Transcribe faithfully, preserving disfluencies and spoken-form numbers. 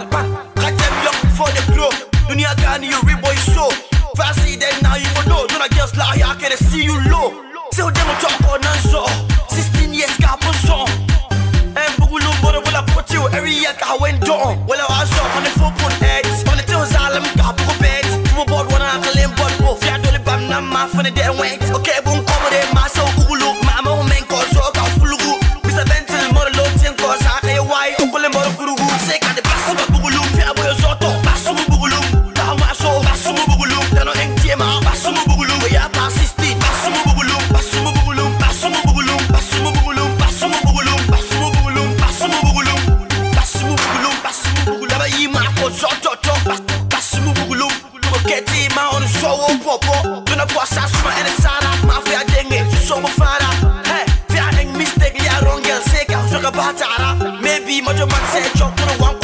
pan, pan. Got them young before they grow. Dunia gani you reboy so. Fancy then now you for know. Do not just lie here, I can see you low. So them talk on and so. Sixteen years cap on song. And Bugulu brother will I put you every year I went down. Well I was up on the four point eight. On the tails Alam cap go bed. To a board one I can limp but both. Yeah, don't bam na ma for the dead wait. Okay, boom come with my so Bugulu. Mama man cause so I full of Mister Bentil more low ten cause I can why Uncle and Mother Guru. Say can the pass of Bugulu. Fair boy so talk. Pass of Bugulu. Down my soul. Pass of Bugulu. Then no M T M. Pass of Bugulu. We are past sixteen. Pass of Bugulu. Pass of Bugulu. Pass of Bugulu. Pass of Bugulu. Pass of Bugulu. Pass of Bugulu. Pass of Bugulu. Pass of Bugulu. Pass of Bugulu. Never you my cause so talk. Pass of Bugulu. Get him on the show. Popo. Do not pass us my and Sana. Mafia dengue. So much fun. Hey, if you mistake, you are wrong. You'll say, I'll talk about Maybe Mojo Man said, Chop to the one.